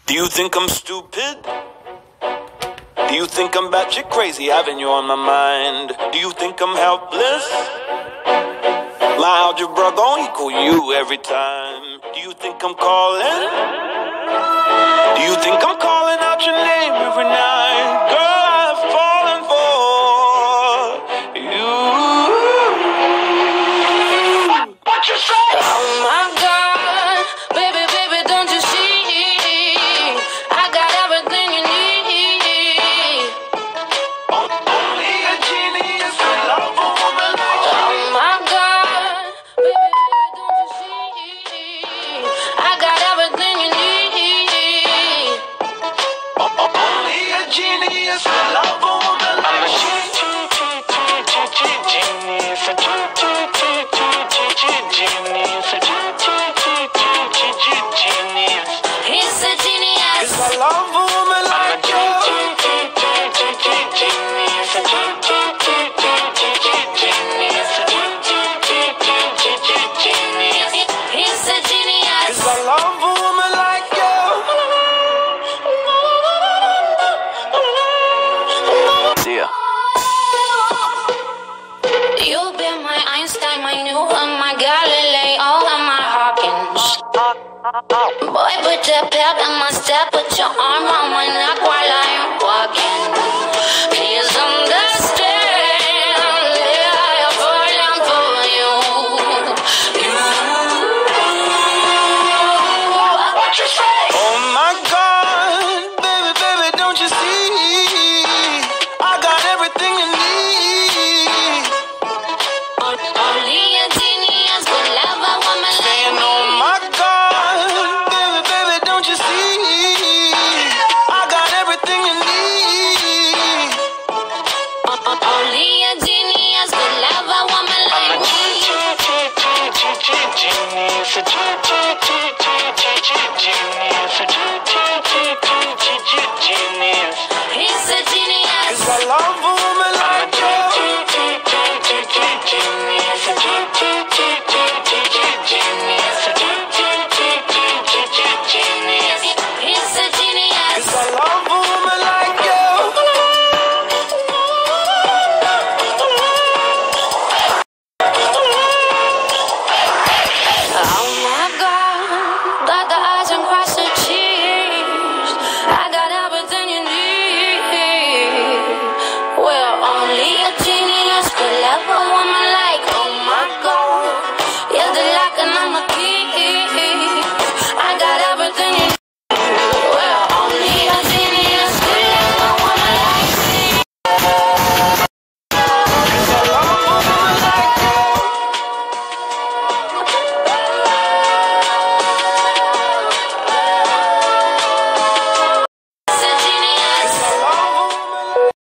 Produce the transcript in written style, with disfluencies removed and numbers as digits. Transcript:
Do you think I'm stupid? Do you think I'm batshit crazy having you on my mind? Do you think I'm helpless? My algebra gon' equal you every time. Do you think I'm calling? Do you think I'm calling out your name every night? Girl, I've fallen for you. What you say? Oh my God, baby, baby, don't you see? I got everything you need. Only a genius can love a woman like you. Oh my God, baby, baby, don't you see? I got everything you need. Only a genius can love a woman like you. Genius, a genius. He's a genius. 'Cause I love a woman like you. Genius, a genius. He's a genius. 'Cause I love a woman like you. See ya. You've been my Einstein, my Newton, my Galileo, and my Hawkins. Boy, put your pep in my step, put your arm on my neck while I am walking. Please don't